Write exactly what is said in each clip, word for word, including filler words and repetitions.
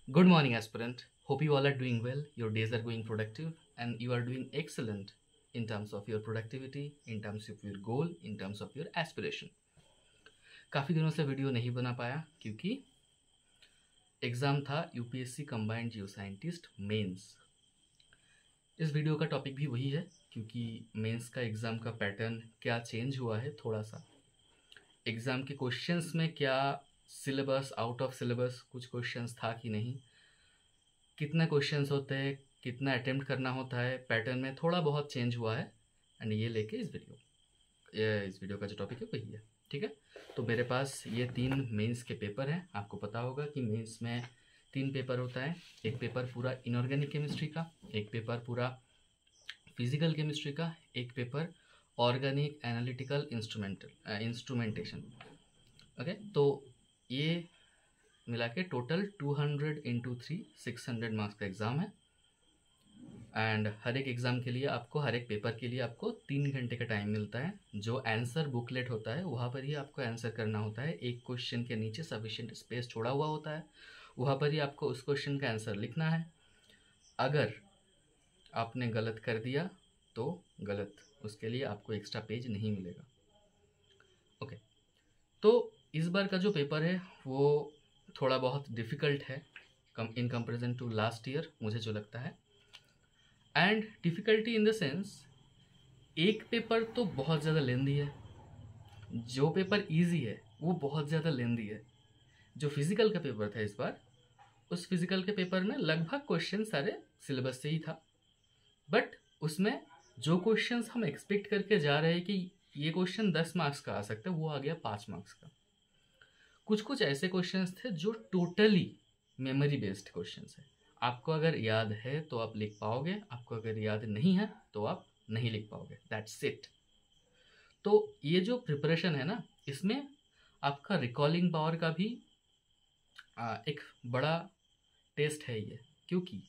Good morning, aspirant. Hope you all are doing well. Your days are going productive and you are doing excellent in terms of your productivity, in terms of your goal, in terms of your aspiration. काफ़ी दिनों से video नहीं बना पाया क्योंकि exam था UPSC combined geo scientist mains. इस video का टॉपिक भी वही है क्योंकि मेंस का एग्ज़ाम का पैटर्न क्या चेंज हुआ है, थोड़ा सा एग्ज़ाम के क्वेश्चंस में क्या सिलेबस आउट ऑफ सिलेबस कुछ क्वेश्चंस था कि नहीं, कितना क्वेश्चंस होते हैं, कितना अटेम्प्ट करना होता है, पैटर्न में थोड़ा बहुत चेंज हुआ है एंड ये लेके इस वीडियो ये इस वीडियो का जो टॉपिक है वही है। ठीक है, तो मेरे पास ये तीन मेंस के पेपर हैं। आपको पता होगा कि मेंस में तीन पेपर होता है। एक पेपर पूरा इनऑर्गेनिक केमिस्ट्री का, एक पेपर पूरा फिजिकल केमिस्ट्री का, एक paper organic analytical instrumental instrumentation. Okay, तो ये मिला के total two hundred into three six hundred marks का एग्ज़ाम है। एंड हर एक एग्ज़ाम के लिए आपको, हर एक पेपर के लिए आपको तीन घंटे का टाइम मिलता है। जो आंसर बुकलेट होता है वहाँ पर ही आपको आंसर करना होता है। एक क्वेश्चन के नीचे सफिशिएंट स्पेस छोड़ा हुआ होता है, वहाँ पर ही आपको उस क्वेश्चन का आंसर लिखना है। अगर आपने गलत कर दिया तो गलत, उसके लिए आपको एक्स्ट्रा पेज नहीं मिलेगा। ओके, तो इस बार का जो पेपर है वो थोड़ा बहुत डिफ़िकल्ट है कम in comparison to last year, मुझे जो लगता है। And difficulty in the sense, एक पेपर तो बहुत ज़्यादा लेंदी है, जो पेपर इजी है वो बहुत ज़्यादा लेंदी है। जो फिज़िकल का पेपर था इस बार, उस फिज़िकल के पेपर में लगभग क्वेश्चन सारे सिलेबस से ही था, बट उसमें जो क्वेश्चंस हम एक्सपेक्ट करके जा रहे हैं कि ये क्वेश्चन दस मार्क्स का आ सकता है, वो आ गया पाँच मार्क्स का। कुछ कुछ ऐसे क्वेश्चंस थे जो टोटली मेमोरी बेस्ड क्वेश्चंस है। आपको अगर याद है तो आप लिख पाओगे, आपको अगर याद नहीं है तो आप नहीं लिख पाओगे, दैट्स इट। तो ये जो प्रिपरेशन है ना, इसमें आपका रिकॉलिंग पावर का भी आ, एक बड़ा टेस्ट है ये, क्योंकि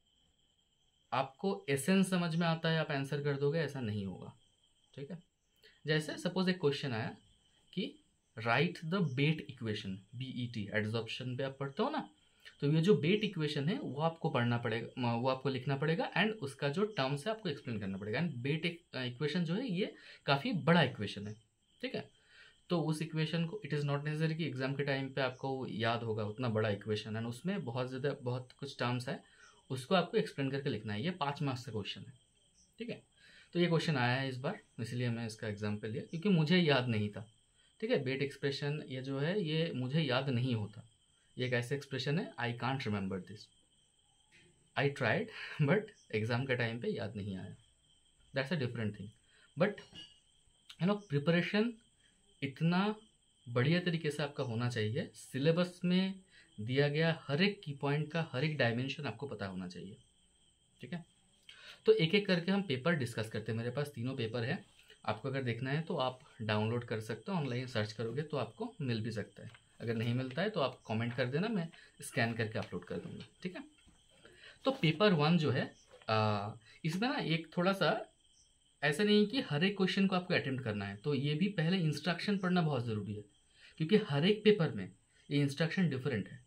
आपको एसेंस समझ में आता है आप आंसर कर दोगे, ऐसा नहीं होगा। ठीक है, जैसे सपोज एक क्वेश्चन आया कि write the BET equation, B E T, adsorption पे आप पढ़ते हो ना, तो ये जो बेट इक्वेशन है वो आपको पढ़ना पड़ेगा, वो आपको लिखना पड़ेगा एंड उसका जो टर्म्स है आपको एक्सप्लेन करना पड़ेगा। एंड बेट इक्वेशन जो है ये काफ़ी बड़ा इक्वेशन है। ठीक है, तो उस इक्वेशन को इट इज़ नॉट नेसेसरी कि एग्जाम के टाइम पे आपको याद होगा उतना बड़ा इक्वेशन, एंड उसमें बहुत ज़्यादा बहुत कुछ टर्म्स है, उसको आपको एक्सप्लेन करके लिखना है। ये पाँच मार्क्स का क्वेश्चन है। ठीक है, तो ये क्वेश्चन आया है इस बार, इसलिए मैं इसका एग्जाम्पल लिया क्योंकि मुझे याद नहीं था। ठीक है, बेट एक्सप्रेशन ये जो है ये मुझे याद नहीं होता। ये एक ऐसे एक्सप्रेशन है, I can't remember this, I tried but exam के टाइम पे याद नहीं आया, that's a different thing. But you know preparation इतना बढ़िया तरीके से आपका होना चाहिए, सिलेबस में दिया गया हर एक की पॉइंट का हर एक डायमेंशन आपको पता होना चाहिए। ठीक है, तो एक एक करके हम पेपर डिस्कस करते हैं। मेरे पास तीनों पेपर है, आपको अगर देखना है तो आप डाउनलोड कर सकते हो, ऑनलाइन सर्च करोगे तो आपको मिल भी सकता है। अगर नहीं मिलता है तो आप कमेंट कर देना, मैं स्कैन करके अपलोड कर दूँगा। ठीक है, तो पेपर वन जो है आ, इसमें ना एक थोड़ा सा ऐसा नहीं कि हर एक क्वेश्चन को आपको अटेम्प्ट करना है, तो ये भी पहले इंस्ट्रक्शन पढ़ना बहुत ज़रूरी है क्योंकि हर एक पेपर में ये इंस्ट्रक्शन डिफरेंट है।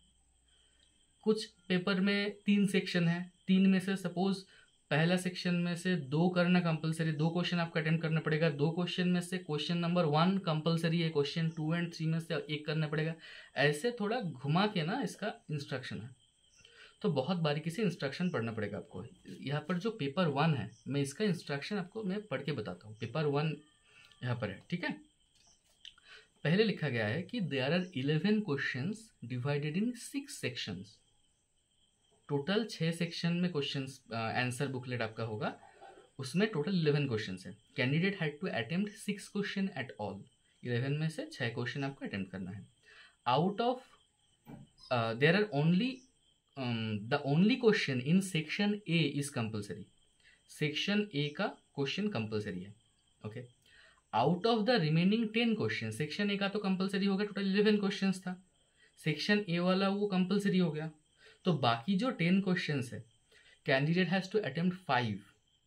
कुछ पेपर में तीन सेक्शन है, तीन में से सपोज पहला सेक्शन में से दो करना कंपलसरी, दो क्वेश्चन आपको अटेम्प्ट करना पड़ेगा। दो क्वेश्चन में से क्वेश्चन नंबर वन कंपलसरी है, क्वेश्चन टू एंड थ्री में से एक करना पड़ेगा। ऐसे थोड़ा घुमा के ना इसका इंस्ट्रक्शन है, तो बहुत बारीकी से इंस्ट्रक्शन पढ़ना पड़ेगा आपको। यहाँ पर जो पेपर वन है, मैं इसका इंस्ट्रक्शन आपको मैं पढ़ के बताता हूँ। पेपर वन यहाँ पर है। ठीक है, पहले लिखा गया है कि there are eleven questions divided in six sections. Total छः सेक्शन में क्वेश्चंस आंसर बुकलेट आपका होगा, उसमें टोटल इलेवन क्वेश्चन है। Candidate had to attempt six question at all, eleven में से छः क्वेश्चन आपको अटेम्प्ट करना है। Out of there are only the only question in section A is compulsory, section A का क्वेश्चन कंपल्सरी है। Okay, out of the remaining ten question, section A का तो कंपल्सरी हो गया, टोटल इलेवन क्वेश्चन था, section A वाला वो compulsory हो गया, तो बाकी जो टेन क्वेश्चंस है candidate has to attempt five.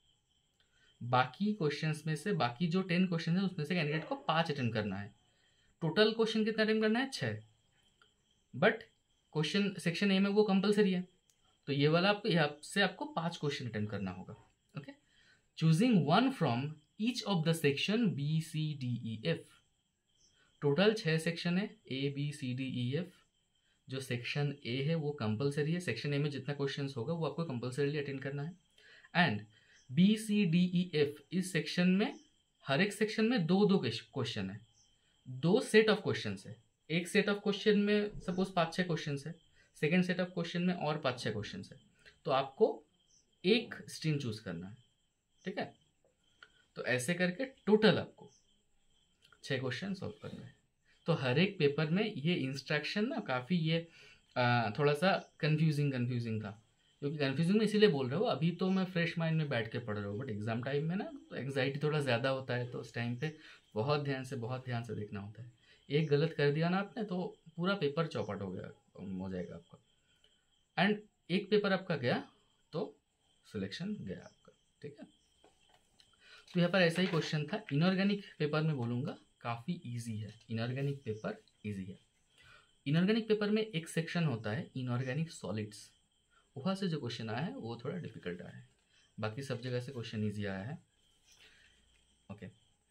बाकी क्वेश्चंस में से बाकी जो टेन क्वेश्चन है उसमें से कैंडिडेट को पाँच अटेम्प्ट करना है। टोटल क्वेश्चन कितना अटेम्प्ट करना है? छः, बट क्वेश्चन सेक्शन ए में वो कंपलसरी है, तो ये वाला आपको यहाँ से आपको पांच क्वेश्चन अटेम्प्ट करना होगा। Okay, choosing one from each of the section B C D E F. Total छः सेक्शन है, A B C D E F. जो सेक्शन ए है वो कंपलसरी है, सेक्शन ए में जितना क्वेश्चन होगा वो आपको कंपलसरीली अटेंड करना है। And B C D E F, इस सेक्शन में हर एक सेक्शन में दो दो क्वेश्चन है, दो सेट ऑफ क्वेश्चन है। एक सेट ऑफ क्वेश्चन में सपोज पाँच छः क्वेश्चन है, सेकेंड सेट ऑफ क्वेश्चन में और पाँच छः क्वेश्चन है, तो आपको एक स्ट्रीम चूज करना है। ठीक है, तो ऐसे करके टोटल आपको छः क्वेश्चन सॉल्व करना है। तो हर एक पेपर में ये इंस्ट्रक्शन ना काफ़ी ये आ, थोड़ा सा कंफ्यूजिंग कंफ्यूजिंग था, क्योंकि कंफ्यूजिंग में इसीलिए बोल रहा हूँ, अभी तो मैं फ्रेश माइंड में बैठ के पढ़ रहा हूँ, बट एग्जाम टाइम में ना तो एंग्जाइटी थोड़ा ज़्यादा होता है, तो उस टाइम पे बहुत ध्यान से बहुत ध्यान से देखना होता है। एक गलत कर दिया ना आपने तो पूरा पेपर चौपट हो गया हो जाएगा आपका, एंड एक पेपर आपका गया तो सिलेक्शन गया आपका। ठीक है, तो यहाँ पर ऐसा ही क्वेश्चन था। इनऑर्गेनिक पेपर में बोलूँगा काफ़ी इजी है, इनऑर्गेनिक पेपर इजी है। इनऑर्गेनिक पेपर में एक सेक्शन होता है इनऑर्गेनिक सॉलिड्स, वहाँ से जो क्वेश्चन आया है वो थोड़ा डिफिकल्ट आया है, बाकी सब जगह से क्वेश्चन इजी आया है। ओके,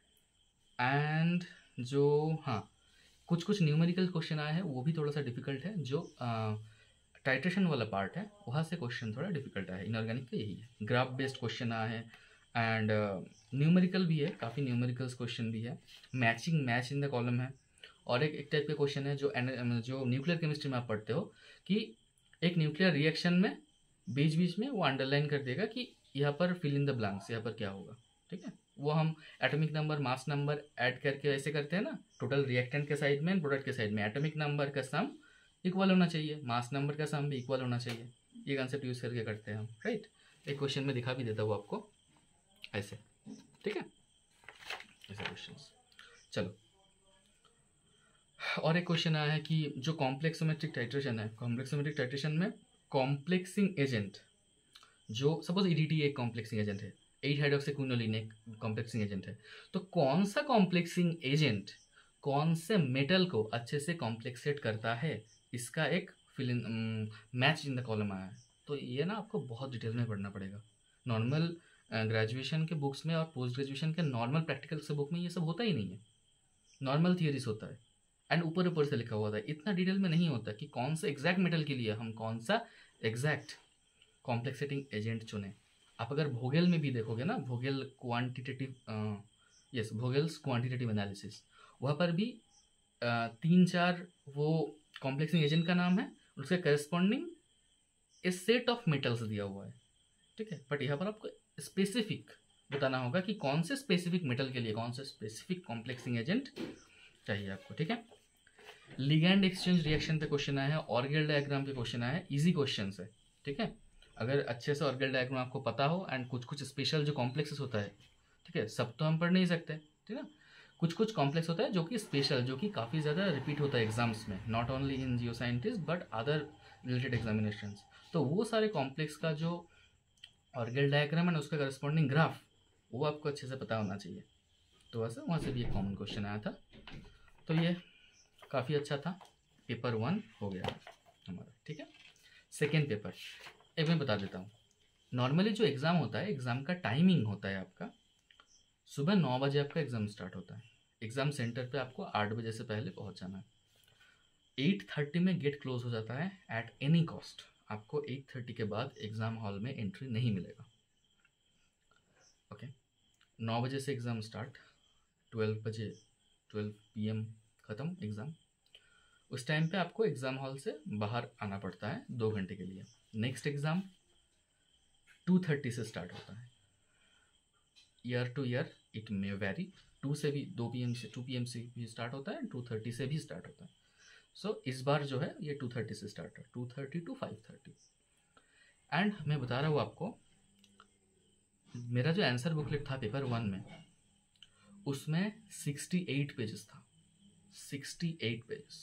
एंड जो हाँ कुछ कुछ न्यूमेरिकल क्वेश्चन आया है वो भी थोड़ा सा डिफिकल्ट है, जो टाइट्रेशन वाला पार्ट है वहाँ से क्वेश्चन थोड़ा डिफिकल्ट आया है। इनऑर्गेनिक का यही है, ग्राफ बेस्ड क्वेश्चन आया है, एंड न्यूमेरिकल भी है, काफ़ी न्यूमेरिकल्स क्वेश्चन भी है, matching match in the column है। और एक एक टाइप का क्वेश्चन है जो जो न्यूक्लियर केमिस्ट्री में आप पढ़ते हो कि एक न्यूक्लियर रिएक्शन में बीच बीच में वो अंडरलाइन कर देगा कि यहाँ पर फिल इन द ब्लैंक्स, यहाँ पर क्या होगा। ठीक है, वो हम atomic number mass number add करके ऐसे करते हैं ना, टोटल रिएक्टेंट के साइड में प्रोडक्ट के साइड में एटॉमिक नंबर का सम इक्वल होना चाहिए, मास नंबर का सम भी इक्वल होना चाहिए, ये कंसेप्ट यूज़ करके करते हैं हम। राइट, एक क्वेश्चन में दिखा भी देता हूँ आपको ऐसे। ठीक है, ऐसे क्वेश्चंस। चलो, और एक क्वेश्चन आया है कि जो कॉम्प्लेक्सोमेट्रिक टाइट्रेशन है, कॉम्प्लेक्सोमेट्रिक टाइट्रेशन में कॉम्प्लेक्सिंग एजेंट, जो सपोज ईडीटी एक कॉम्प्लेक्सिंग एजेंट है, एट हाइड्रोक्सीक्विनोलिन एक कॉम्प्लेक्सिंग एजेंट है, तो कौन सा कॉम्प्लेक्सिंग एजेंट कौन से मेटल को अच्छे से कॉम्प्लेक्सेट करता है, इसका एक fill match in the column आया है। तो ये ना आपको बहुत डिटेल में पढ़ना पड़ेगा। नॉर्मल ग्रेजुएशन के बुक्स में और पोस्ट ग्रेजुएशन के नॉर्मल प्रैक्टिकल से बुक में ये सब होता ही नहीं है, नॉर्मल थियरीज होता है एंड ऊपर ऊपर से लिखा हुआ था, इतना डिटेल में नहीं होता कि कौन सा एग्जैक्ट मेटल के लिए हम कौन सा एग्जैक्ट कॉम्प्लेक्सेटिंग एजेंट चुने। आप अगर भोगेल में भी देखोगे ना, Vogel quantitative yes Vogel's quantitative analysis, वहाँ पर भी uh, तीन चार वो कॉम्प्लेक्सिंग एजेंट का नाम है, उसके corresponding a set of metals दिया हुआ है। ठीक है, बट यहाँ पर आपको स्पेसिफिक बताना होगा कि कौन से स्पेसिफिक मेटल के लिए कौन से स्पेसिफिक कॉम्प्लेक्सिंग एजेंट चाहिए आपको। ठीक है, लिगैंड एक्सचेंज रिएक्शन पे क्वेश्चन आया है, ऑर्गेल डायग्राम पे क्वेश्चन आया है, इजी क्वेश्चन है। ठीक है, अगर अच्छे से ऑर्गेल डायग्राम आपको पता हो एंड कुछ कुछ स्पेशल जो कॉम्प्लेक्सेस होता है, ठीक है, सब तो हम पढ़ नहीं सकते, ठीक है, कुछ कुछ कॉम्प्लेक्स होता है जो कि स्पेशल, जो कि काफ़ी ज़्यादा रिपीट होता है एग्जाम्स में, not only in geo scientist but other related examinations. तो वो सारे कॉम्प्लेक्स का जो ऑर्गेल डायग्राम है उसका करस्पॉन्डिंग ग्राफ, वो आपको अच्छे से पता होना चाहिए। तो वैसे वहाँ से भी एक कॉमन क्वेश्चन आया था, तो ये काफ़ी अच्छा था। पेपर वन हो गया हमारा। ठीक है, सेकेंड पेपर एक मैं बता देता हूँ। नॉर्मली जो एग्ज़ाम होता है, एग्ज़ाम का टाइमिंग होता है आपका सुबह नौ बजे आपका एग्ज़ाम स्टार्ट होता है, एग्ज़ाम सेंटर पे आपको आठ बजे से पहले पहुँच जाना है। एट थर्टी में गेट क्लोज हो जाता है एट एनी कॉस्ट, आपको एट थर्टी के बाद एग्ज़ाम हॉल में एंट्री नहीं मिलेगा। ओके, नौ बजे से एग्ज़ाम स्टार्ट, ट्वेल्व बजे ट्वेल्व पी एम ख़त्म एग्ज़ाम। उस टाइम पे आपको एग्ज़ाम हॉल से बाहर आना पड़ता है दो घंटे के लिए। नेक्स्ट एग्ज़ाम टू थर्टी से स्टार्ट होता है, year to year it may vary, two से भी दो पी एम से टू पी एम से भी स्टार्ट होता है, टू थर्टी से भी स्टार्ट होता है। सो so, इस बार जो है ये टू थर्टी से स्टार्ट है, two thirty to five thirty. And मैं बता रहा हूँ आपको, मेरा जो आंसर बुकलेट था पेपर वन में, उसमें सिक्सटी एट पेजेस था, सिक्सटी एट पेजेस।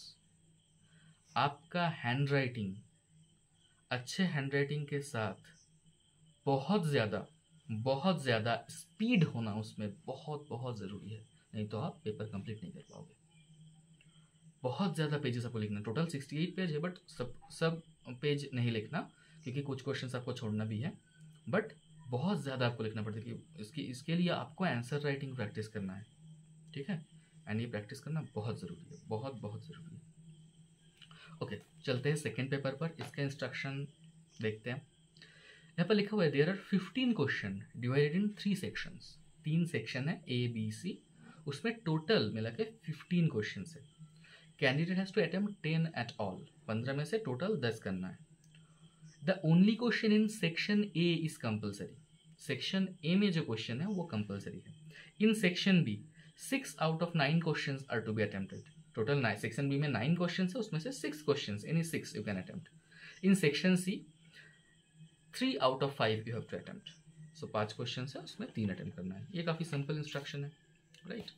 आपका हैंड राइटिंग, अच्छे हैंड राइटिंग के साथ बहुत ज़्यादा बहुत ज़्यादा स्पीड होना उसमें बहुत बहुत ज़रूरी है, नहीं तो आप पेपर कंप्लीट नहीं कर पाओगे। बहुत ज़्यादा पेजेस आपको लिखना, टोटल सिक्सटी एट पेज है, बट सब सब पेज नहीं लिखना क्योंकि कुछ क्वेश्चंस आपको छोड़ना भी है, बट बहुत ज़्यादा आपको लिखना पड़ता है कि इसकी इसके लिए आपको आंसर राइटिंग प्रैक्टिस करना है, ठीक है। एंड ये प्रैक्टिस करना बहुत ज़रूरी है, बहुत बहुत ज़रूरी है। ओके okay, चलते हैं सेकेंड पेपर पर। इसका इंस्ट्रक्शन देखते हैं। यहाँ पर लिखा हुआ है there are fifteen question divided in three sections. तीन सेक्शन है ए बी सी, उसमें टोटल मिला के फिफ्टीन क्वेश्चन है। Candidate has to attempt ten at all, पंद्रह में से टोटल दस करना है। The only question in section A is compulsory, section A में जो क्वेश्चन है वो कंपल्सरी है। In section B six out of nine question are to be attempted, total nine, section B में नाइन क्वेश्चन है, उसमें से six question, any six you can attempt. In section C three out of five you have to attempt, so पांच question है उसमें तीन attempt करना है। ये काफ़ी सिंपल इंस्ट्रक्शन है, राइट।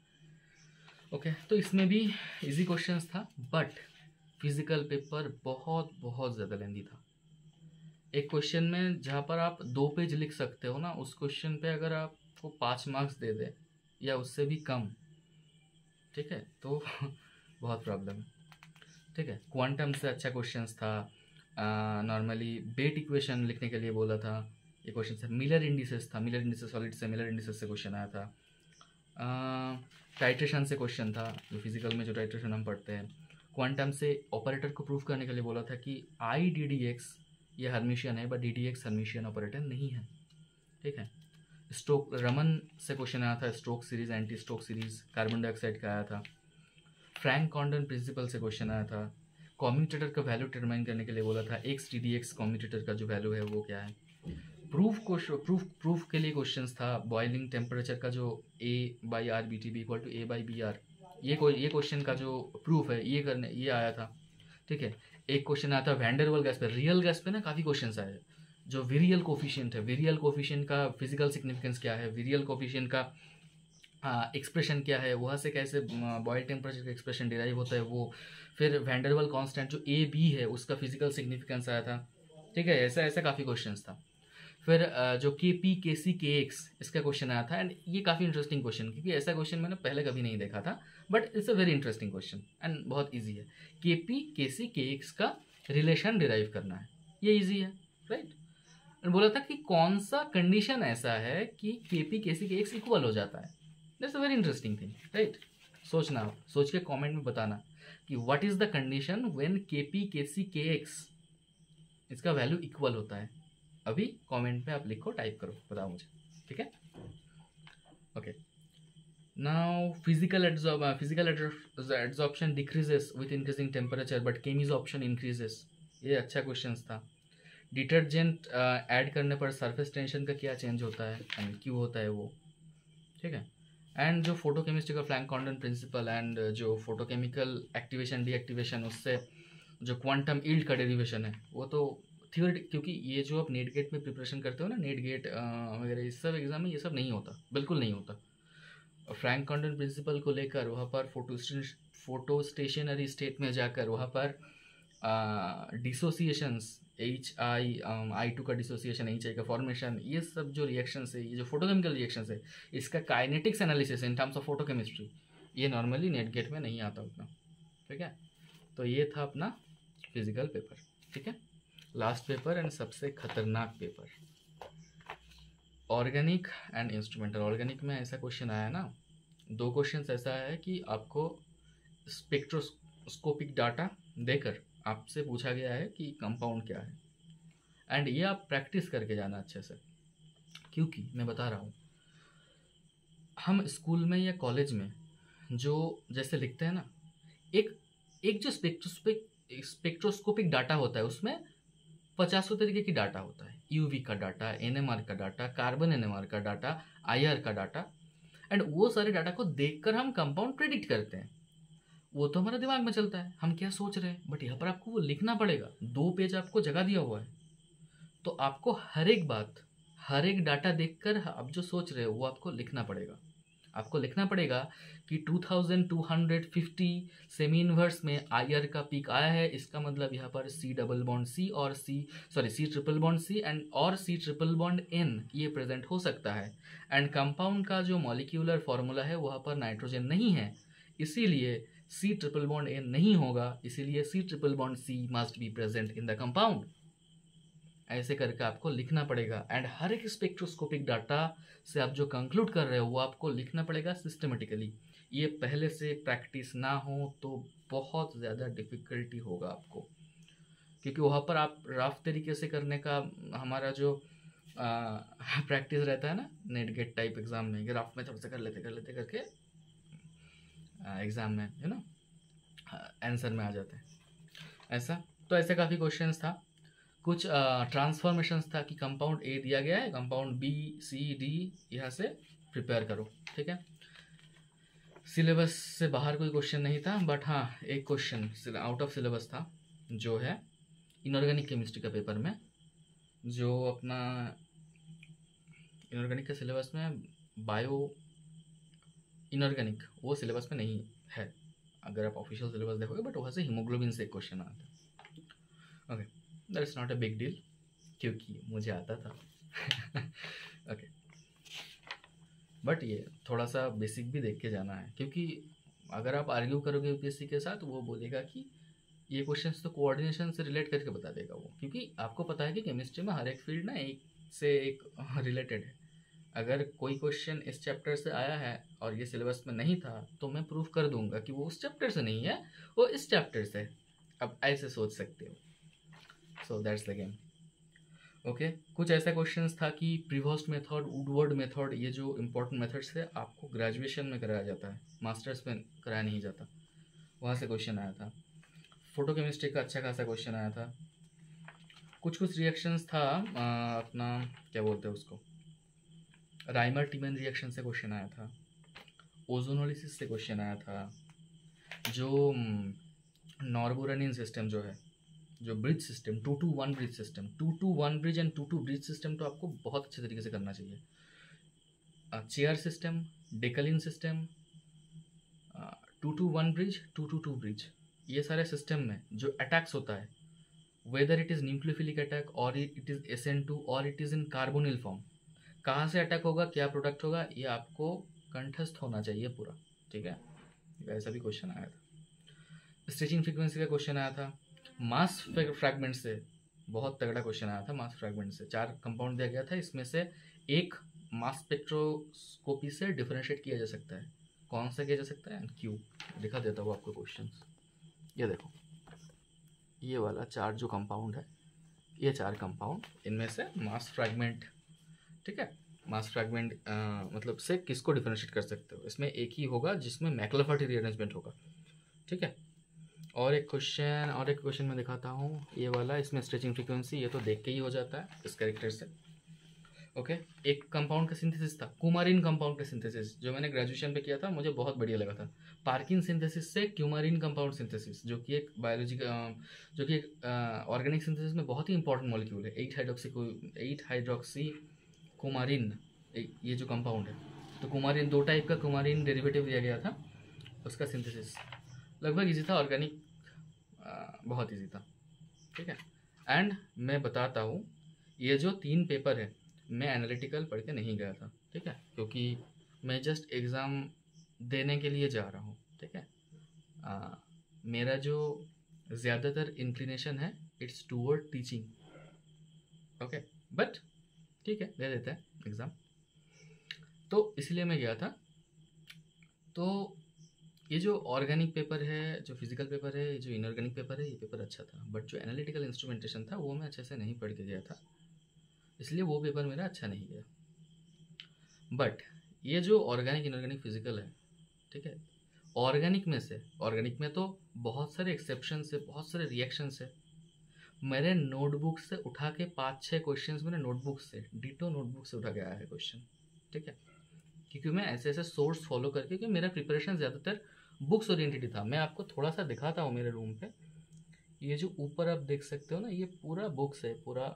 ओके okay, तो इसमें भी इजी क्वेश्चंस था, बट फिजिकल पेपर बहुत बहुत ज़्यादा लेंदी था। एक क्वेश्चन में जहाँ पर आप दो पेज लिख सकते हो ना, उस क्वेश्चन पे अगर आपको पाँच मार्क्स दे दे या उससे भी कम, ठीक है, तो बहुत प्रॉब्लम है, ठीक है। क्वांटम से अच्छा क्वेश्चंस था, नॉर्मली बेट इक्वेशन लिखने के लिए बोला था। ये क्वेश्चन था मिलर इंडिसेस था, मिलर इंडिसेस सॉलिड से मिलर इंडिसेस से क्वेश्चन आया था। टाइट्रेशन से क्वेश्चन था, जो फिजिकल में जो टाइट्रेशन हम पढ़ते हैं। क्वांटम से ऑपरेटर को प्रूफ करने के लिए बोला था कि आई डी डी एक्स ये हर्मिशियन है, but d d x Hermitian operator नहीं है, ठीक है। स्टोक रमन से क्वेश्चन आया था, Stoke series, anti Stoke series, carbon dioxide का आया था। फ्रैंक कॉन्डन प्रिंसिपल से क्वेश्चन आया था। कॉम्यूटेटर का वैल्यू डिटरमाइन करने के लिए बोला था, x t d x commutator का जो वैल्यू है वो क्या है। प्रूफ को प्रूफ प्रूफ के लिए क्वेश्चंस था, बॉइलिंग टेम्परेचर का जो a by R b T b equal to a by b R, ये ये क्वेश्चन का जो प्रूफ है ये करने ये आया था, ठीक है। एक क्वेश्चन आया था वैंडरवाल गैस पे, रियल गैस पे ना काफ़ी क्वेश्चन आए, जो विरियल कोफिशिएंट है, विरियल कोफिशिएंट का फिजिकल सिग्निफिकेंस क्या है, विरियल कोफिशिएंट का एक्सप्रेशन क्या है, वहाँ से कैसे बॉयल टेम्परेचर का एक्सप्रेशन डिराइव होता है वो। फिर वैंडरवाल कांस्टेंट जो ए बी है उसका फिजिकल सिग्निफिकेंस आया था, ठीक है। ऐसा ऐसा काफ़ी क्वेश्चंस था। फिर जो के पी के सी के एक्स इसका क्वेश्चन आया था, एंड ये काफ़ी इंटरेस्टिंग क्वेश्चन, क्योंकि ऐसा क्वेश्चन मैंने पहले कभी नहीं देखा था, but it's a very interesting question and बहुत ईजी है। के पी के सी के एक्स का रिलेशन डिराइव करना है, ये ईजी है, राइट। एंड बोला था कि कौन सा कंडीशन ऐसा है कि के पी के सी के एक्स इक्वल हो जाता है। That's a very interesting thing, right. सोचना, आप सोच के कॉमेंट में बताना कि what is the condition when K P K C के एक्स इसका वैल्यू इक्वल होता है। अभी कमेंट पे आप लिखो, टाइप करो, बताओ मुझे, ठीक है। Okay, now physical adsorb physical adsorption decreases with increasing temperature but chemisorption increases, ये अच्छा क्वेश्चन था। डिटर्जेंट ऐड करने पर सरफेस टेंशन का क्या चेंज होता है एंड क्यों होता है वो, ठीक है। एंड जो फोटोकेमिस्ट्री का फ्रैंक कॉन्डन प्रिंसिपल एंड जो फोटोकेमिकल एक्टिवेशन डीएक्टिवेशन उससे जो क्वांटम यील्ड का डेरिवेशन है वो तो थ्योरी, क्योंकि ये जो आप नेट गेट में प्रिपरेशन करते हो ना, नेट गेट वगैरह इस सब एग्जाम में ये सब नहीं होता, बिल्कुल नहीं होता। फ्रैंक कॉन्डन प्रिंसिपल को लेकर वहाँ पर फोटो फोटो स्टेशनरी स्टेट में जाकर वहाँ पर dissociations, H I I two का डिसोसिएशन, एच आई का फॉर्मेशन, ये सब जो रिएक्शन है, ये जो फोटोकेमिकल रिएक्शन है, इसका kinetics analysis in terms of photochemistry, ये नॉर्मली नेट गेट में नहीं आता उतना, ठीक है। तो ये था अपना फिजिकल पेपर, ठीक है। लास्ट पेपर एंड सबसे खतरनाक paper, organic and instrumental. Organic में ऐसा क्वेश्चन आया ना, दो क्वेश्चन ऐसा है कि आपको स्पेक्ट्रोस्कोपिक डाटा देकर आपसे पूछा गया है कि कंपाउंड क्या है, एंड ये आप प्रैक्टिस करके जाना अच्छे से, क्योंकि मैं बता रहा हूँ हम स्कूल में या कॉलेज में जो जैसे लिखते हैं ना, एक एक जो स्पेक्ट्रोस्कोपिक स्पेक्ट्रोस्कोपिक डाटा होता है उसमें पचासों तरीके की डाटा होता है, यूवी का डाटा, एनएमआर का डाटा, कार्बन एनएमआर का डाटा, आईआर का डाटा, एंड वो सारे डाटा को देखकर हम कंपाउंड प्रेडिक्ट करते हैं। वो तो हमारा दिमाग में चलता है, हम क्या सोच रहे हैं, बट यहाँ पर आपको वो लिखना पड़ेगा। दो पेज आपको जगह दिया हुआ है, तो आपको हर एक बात, हर एक डाटा देखकर आप जो सोच रहे हो वो आपको लिखना पड़ेगा। आपको लिखना पड़ेगा कि two thousand two hundred fifty semi inverse में आईआर का पीक आया है, इसका मतलब यहाँ पर सी डबल बॉन्ड सी और C sorry C triple bond C and और सी ट्रिपल बॉन्ड एन ये प्रेजेंट हो सकता है। एंड कंपाउंड का जो मॉलिक्यूलर फॉर्मूला है वहाँ पर नाइट्रोजन नहीं है, इसीलिए सी ट्रिपल बॉन्ड ए नहीं होगा, इसीलिए C triple bond C must be present in the compound. ऐसे करके आपको लिखना पड़ेगा। एंड हर एक स्पेक्ट्रोस्कोपिक डाटा से आप जो कंक्लूड कर रहे हो वो आपको लिखना पड़ेगा सिस्टमेटिकली। ये पहले से प्रैक्टिस ना हो तो बहुत ज़्यादा डिफ़िकल्टी होगा आपको, क्योंकि वहाँ पर आप रफ तरीके से करने का हमारा जो प्रैक्टिस रहता है ना नेट गेट टाइप एग्ज़ाम में, रफ में थोड़ा सा कर लेते कर लेते करके एग्ज़ाम में यू नो आंसर में आ जाते हैं ऐसा। तो ऐसे काफ़ी क्वेश्चंस था। कुछ ट्रांसफॉर्मेशंस था कि कंपाउंड ए दिया गया है, कंपाउंड बी सी डी यहाँ से प्रिपेयर करो, ठीक है। सिलेबस से बाहर कोई क्वेश्चन नहीं था, बट हाँ एक क्वेश्चन आउट ऑफ सिलेबस था जो है इनऑर्गेनिक केमिस्ट्री का पेपर में, जो अपना इनऑर्गेनिक के सिलेबस में बायो इनऑर्गेनिक वो सिलेबस में नहीं है, अगर आप ऑफिशियल सिलेबस देखोगे, बट वहाँ से हीमोग्लोबिन से एक क्वेश्चन आता है। Okay, that is not a big deal क्योंकि मुझे आता था ओके, बट ये थोड़ा सा बेसिक भी देख के जाना है, क्योंकि अगर आप आर्ग्यू करोगे यूपीएससी के साथ वो बोलेगा कि ये क्वेश्चंस तो कोऑर्डिनेशन से रिलेट करके बता देगा वो, क्योंकि आपको पता है कि केमिस्ट्री में हर एक फील्ड ना एक से एक रिलेटेड है। अगर कोई क्वेश्चन इस चैप्टर से आया है और ये सिलेबस में नहीं था तो मैं प्रूफ कर दूंगा कि वो उस चैप्टर से नहीं है, वो इस चैप्टर से है। अब ऐसे सोच सकते हो। So that's the game. Okay, कुछ ऐसा क्वेश्चंस था कि प्रीवोस्ट मेथड, वुडवर्ड मेथड, ये जो इम्पोर्टेंट मेथड्स है आपको ग्रेजुएशन में कराया जाता है, मास्टर्स में कराया नहीं जाता, वहाँ से क्वेश्चन आया था। फोटोकेमिस्ट्री का अच्छा खासा क्वेश्चन आया था। कुछ कुछ रिएक्शंस था आ, अपना क्या बोलते हैं उसको, राइमर टीमन रिएक्शन से क्वेश्चन आया था, ओजोनोलिसिस से क्वेश्चन आया था, जो नॉर्बोरेनिन सिस्टम जो है, जो bridge system, two two one bridge system, two two one bridge and two two bridge system तो आपको बहुत अच्छे तरीके से करना चाहिए। Chair system, decalin system, two two one bridge, two two two bridge, ये सारे सिस्टम में जो अटैक्स होता है, whether it is nucleophilic attack और it is S N two और it is in carbonyl form, कहाँ से अटैक होगा, क्या प्रोडक्ट होगा, ये आपको कंठस्थ होना चाहिए पूरा, ठीक है। ऐसा भी क्वेश्चन आया था। स्ट्रेचिंग फ्रीक्वेंसी का क्वेश्चन आया था। मास फ्रैगमेंट से बहुत तगड़ा क्वेश्चन आया था। मास फ्रैगमेंट से चार कंपाउंड दिया गया था, इसमें से एक मास स्पेक्ट्रोस्कोपी से डिफरेंशिएट किया जा सकता है। कौन सा किया जा सकता है, क्यों, दिखा देता हूँ आपको क्वेश्चन। ये देखो, ये वाला चार जो कंपाउंड है, ये चार कंपाउंड, इनमें से मास फ्रैगमेंट, ठीक है, मास फ्रैगमेंट मतलब से किसको डिफरेंशिएट कर सकते हो। इसमें एक ही होगा जिसमें मैक्लाफर्टी रीअरेंजमेंट होगा, ठीक है। और एक क्वेश्चन और एक क्वेश्चन मैं दिखाता हूँ, ये वाला, इसमें स्ट्रेचिंग फ्रीक्वेंसी, ये तो देख के ही हो जाता है इस कैरेक्टर से। ओके, एक कंपाउंड का सिंथेसिस था, कुमारिन कंपाउंड का सिंथेसिस, जो मैंने ग्रेजुएशन पे किया था, मुझे बहुत बढ़िया लगा था। पार्किन सिंथेसिस से क्यूमारिन कंपाउंड सिंथेसिस, जो कि एक बायोलॉजी जो कि एक ऑर्गेनिक सिंथेसिस में बहुत ही इंपॉर्टेंट मॉलिक्यूल है, eight hydroxy eight hydroxy coumarin, ये जो कंपाउंड है। तो कुमारिन, दो टाइप का कुमारिन डेरिवेटिव दिया गया था, उसका सिंथेसिस लगभग इजी था, ऑर्गेनिक बहुत इजी था, ठीक है। एंड मैं बताता हूँ, ये जो तीन पेपर है मैं एनालिटिकल पढ़ के नहीं गया था, ठीक है, क्योंकि मैं जस्ट एग्ज़ाम देने के लिए जा रहा हूँ, ठीक है। आ, मेरा जो ज़्यादातर इंक्लिनेशन है it's toward teaching, okay, but ठीक है, दे देते हैं एग्ज़ाम। तो इसलिए मैं गया था। तो ये जो ऑर्गेनिक पेपर है, जो फिजिकल पेपर है, जो इनऑर्गेनिक पेपर है, ये पेपर अच्छा था, बट जो एनालिटिकल इंस्ट्रूमेंटेशन था वो मैं अच्छे से नहीं पढ़ के गया था, इसलिए वो पेपर मेरा अच्छा नहीं गया। बट ये जो ऑर्गेनिक इनऑर्गेनिक फिजिकल है, ठीक है, ऑर्गेनिक में से, ऑर्गेनिक में तो बहुत सारे एक्सेप्शन से, बहुत सारे रिएक्शन से, मेरे नोटबुक से उठा के पाँच छः क्वेश्चंस मैंने नोटबुक से, डिटो नोटबुक से उठा के आया है क्वेश्चन, ठीक है, क्योंकि मैं ऐसे ऐसे सोर्स फॉलो करके, क्योंकि मेरा प्रिपरेशन ज़्यादातर बुक्स ओरिएंटेड था। मैं आपको थोड़ा सा दिखाता हूँ मेरे रूम पे, ये जो ऊपर आप देख सकते हो ना, ये पूरा बुक्स है पूरा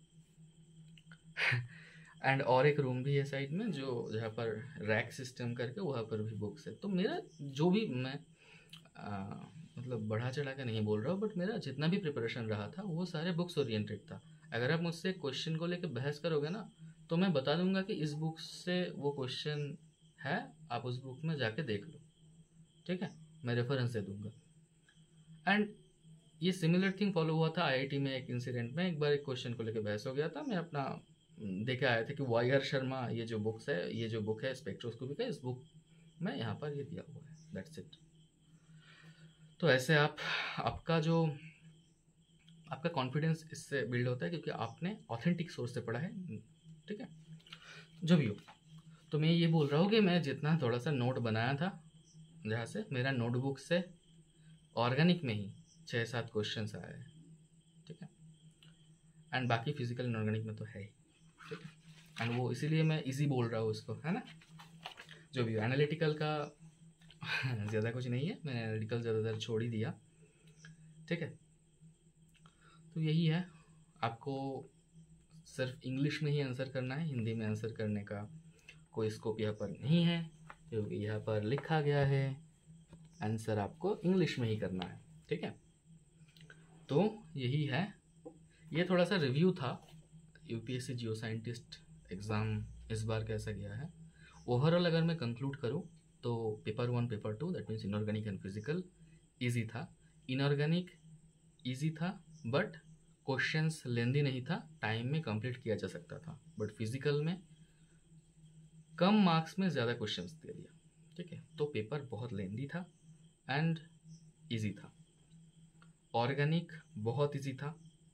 एंड और एक रूम भी है साइड में, जो जहाँ पर रैक सिस्टम करके वहाँ पर भी बुक्स है। तो मेरा जो भी, मैं आ, मतलब बढ़ा चढ़ा के नहीं बोल रहा हूँ, बट मेरा जितना भी प्रिपरेशन रहा था वो सारे बुक्स ओरिएंटेड था। अगर आप मुझसे क्वेश्चन को लेकर बहस करोगे ना, तो मैं बता दूंगा कि इस बुक से वो क्वेश्चन है, आप उस बुक में जाके देख लो, ठीक है। मैं रेफरेंस दे दूंगा। एंड ये सिमिलर थिंग फॉलो हुआ था आईआईटी में एक इंसिडेंट में। एक बार एक क्वेश्चन को लेकर बहस हो गया था, मैं अपना देखे आया था कि वाई आर शर्मा ये जो बुक्स है, ये जो बुक है स्पेक्ट्रोस्कोपी का, इस बुक में यहाँ पर ये दिया हुआ है, दैट्स इट। तो ऐसे आप आपका जो आपका कॉन्फिडेंस इससे बिल्ड होता है क्योंकि आपने ऑथेंटिक सोर्स से पढ़ा है, ठीक है। जो भी हो, तो मैं ये बोल रहा हूँ कि मैं जितना थोड़ा सा नोट बनाया था, जहाँ से मेरा नोटबुक से ऑर्गेनिक में ही छः सात क्वेश्चंस आए हैं, ठीक है। एंड बाकी फिजिकल इनऑर्गेनिक में तो है ही, ठीक है। एंड वो इसीलिए मैं इजी बोल रहा हूँ उसको, है ना। जो भी एनालिटिकल का ज़्यादा कुछ नहीं है, मैंने एनालिटिकल ज़्यादातर छोड़ ही दिया, ठीक है। तो यही है, आपको सिर्फ इंग्लिश में ही आंसर करना है, हिंदी में आंसर करने का कोई स्कोप यहाँ पर नहीं है, क्योंकि यहाँ पर लिखा गया है आंसर आपको इंग्लिश में ही करना है, ठीक है। तो यही है, ये थोड़ा सा रिव्यू था यूपीएससी जियो साइंटिस्ट एग्ज़ाम इस बार कैसा गया है। ओवरऑल अगर मैं कंक्लूड करूँ तो paper one paper two that means inorganic and physical easy था। इनऑर्गेनिक ईजी था बट क्वेश्चंस लेंदी नहीं था, टाइम में कंप्लीट किया जा सकता था। बट फिजिकल में कम मार्क्स में ज़्यादा क्वेश्चंस दे दिया, ठीक है। तो पेपर बहुत लेंदी था एंड इजी था। ऑर्गेनिक बहुत इजी था,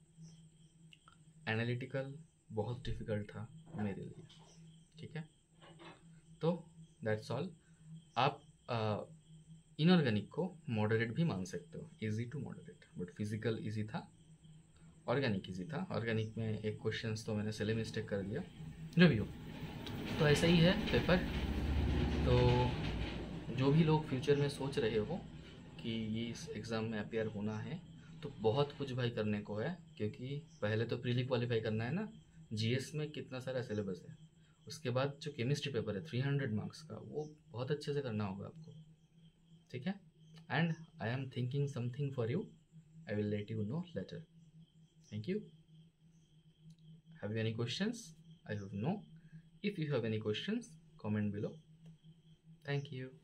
एनालिटिकल बहुत डिफ़िकल्ट था मेरे लिए, ठीक है। तो दैट्स ऑल। आप इनऑर्गेनिक को मॉडरेट भी मान सकते हो, easy to moderate. But physical easy था, ऑर्गेनिक इजी था। ऑर्गेनिक में एक क्वेश्चंस तो मैंने सिले मिस्टेक कर दिया, जो भी हो। तो ऐसा ही है पेपर। तो जो भी लोग फ्यूचर में सोच रहे हो कि ये इस एग्ज़ाम में अपेयर होना है, तो बहुत कुछ भाई करने को है, क्योंकि पहले तो प्रीली क्वालिफाई करना है ना। जीएस में कितना सारा सिलेबस है, उसके बाद जो केमिस्ट्री पेपर है थ्री हंड्रेड मार्क्स का, वो बहुत अच्छे से करना होगा आपको, ठीक है। And I am thinking something for you, I will let you know later. Thank you. Have you any questions? I hope no. If you have any questions, comment below. Thank you.